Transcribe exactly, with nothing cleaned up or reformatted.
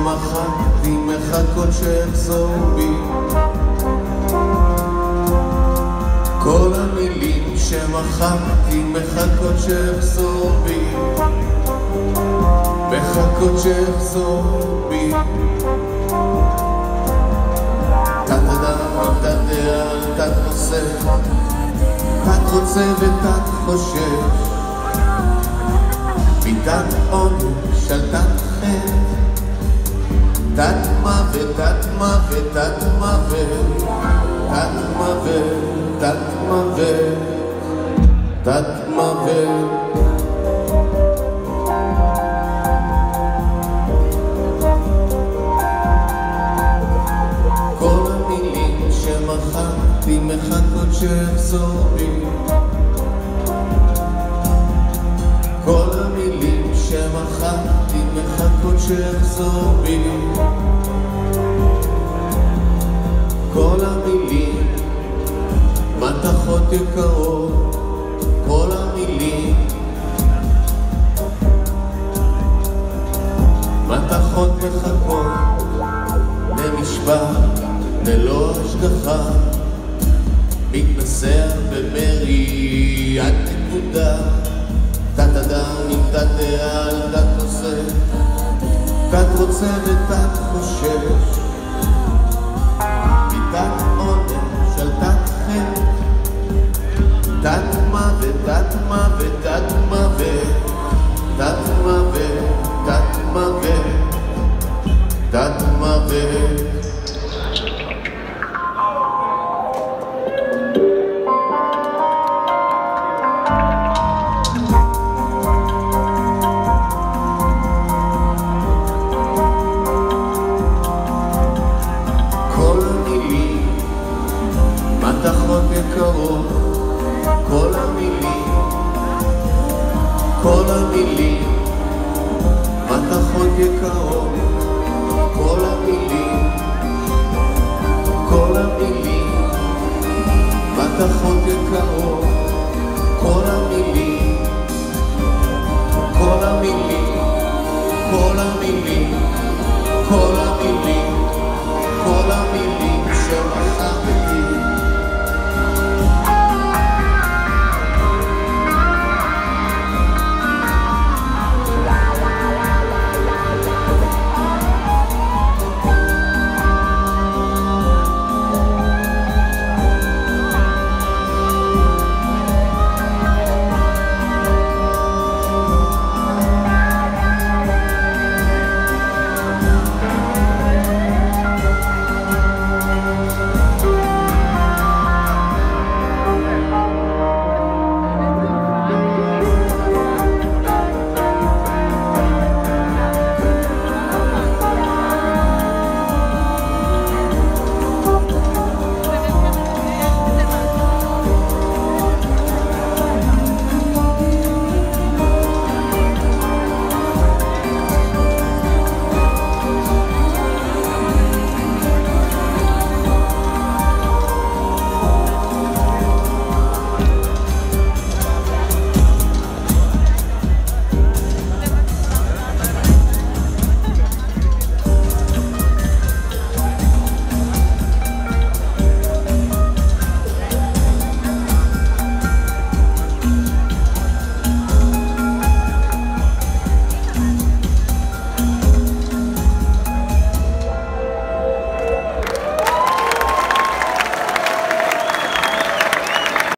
שמחקתי מחכות שאחזור בי, כל המילים שמחקתי מחכות שאחזור בי, מחכות שאחזור בי. תת אדם, תת דעה, תת נושא, תת רוצה ותת חושש, מתת עונש על תת חטא, תת מוות, תת מוות, תת מוות, תת מוות, תת מוות, תת מוות. כל המילים שמחקתי מחכות שאחזור בי, כל המילים שמחקתי מחכות שאחזור בי, כל המילים מתחות יקרות, כל המילים מתחות מחכות למשפט ללא השגחה, מתנסע במרי עד נקודה, תת אדם עם תת דעה על תת נושא, תת רוצה ותת חושש, מתת עונש על תת חטא, תת מוות, תת מוות, תת